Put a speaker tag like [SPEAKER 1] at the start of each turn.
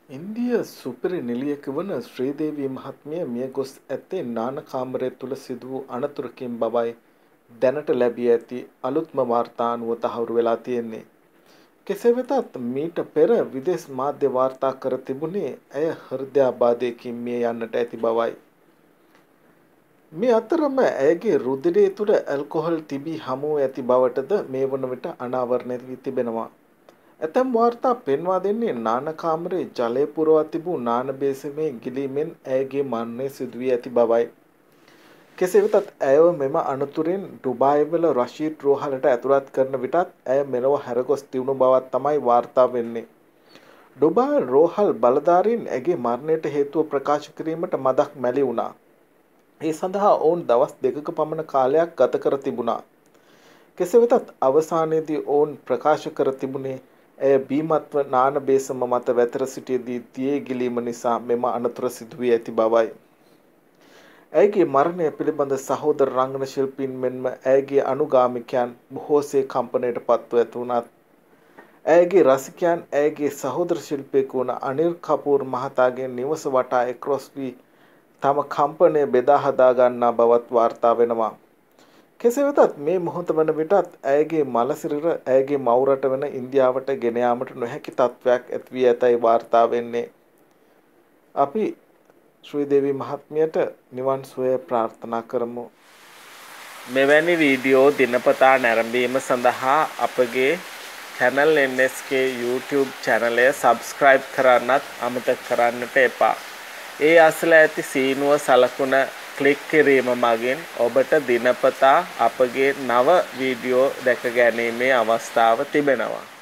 [SPEAKER 1] ඉන්දිය සුපිරි නිළියක වන ශ්‍රීදේවී මහත්මිය මිය ගොස් ඇත්තේ නාන කාමරය තුල සිදු වූ අනතුරකින් බවයි දැනට ලැබී ඇති අලුත්ම වාර්තා අනුව තහවුරු වෙලා තියෙන්නේ. කෙසේ වෙතත් මීට පෙර විදේශ මාධ්‍ය වාර්තා කර තිබුණේ ඇය හෘදයාබාධයකින් මිය යන්නට ඇති බවයි. මේ අතරම ඇයගේ රුධිරය තුළ ඇල්කොහොල් තිබී හමු ඇති බවටද මේ වන විට අනාවරණය වී තිබෙනවා. ඇතැම් වාර්තා පෙන්වා දෙන්නේ නාන කාමරයේ ජලය පුරවා තිබූ නාන බේසමේ ගිලීමෙන් ඇයගේ මරණය සිදු වී ඇති බවයි. කෙසේ වෙතත් ඇයව මෙම අනතුරින් ඩුබායි වල රෂීඩ් රෝහලට ඇතුළත් කරන විටත් ඇය මෙලොව හැරගොස් තිබුණු බවක් තමයි වාර්තා වෙන්නේ. ඩුබායි රෝහල් බලධාරීන් ඇගේ මරණයට හේතුව ප්‍රකාශ කිරීමට මදක් මැලි වුණා. ඒ සඳහා ඔවුන් දවස් 2ක පමණ කාලයක් ගත කර තිබුණා. කෙසේ වෙතත් අවසානයේදී ඔවුන් ප්‍රකාශ කර තිබුණේ ඇය බීමත්ව නාන බේසම මත වැතර සිටියේදී දියේ ගිලීම නිසා මෙම අනතුර සිදු වී ඇති බවයි. ඇයගේ මරණය පිළිබඳ සහෝදර රංගන ශිල්පීන් මෙන්ම ඇයගේ අනුගාමිකයන් බොහෝසේ කම්පනයට පත්ව ඇති වුණත් ඇයගේ රසිකයන් ඇයගේ සහෝදර ශිල්පියෙකු වන අනිල් කපූර් මහතාගේ නිවස වටා එක්රොස් වී තම කම්පනය බෙදා හදා ගන්නා බවත් වාර්තා වෙනවා. කෙසේ වෙතත් මේ මොහොත වන විටත් ඇයගේ මළසිරිර ඇයගේ මව් රට වන ඉන්දියාවට ගෙන යාමට නොහැකි තත්වයක් ඇති වී ඇතැයි වාර්තා වෙන්නේ. අපි ශ්‍රීදේවී මහත්මියට නිවන් සුවය ප්‍රාර්ථනා කරමු. මෙවැනි වීඩියෝ දිනපතා නැරඹීම සඳහා අපගේ channel NSK YouTube channel එක subscribe කරන්නත් අමතක කරන්නට එපා. ඒ අසල ඇති සීනුව සලකුණ ක්ලික් කිරීම මගින් ඔබට දිනපතා අපගේ නව වීඩියෝ දැක ගැනීමේ අවස්ථාව තිබෙනවා.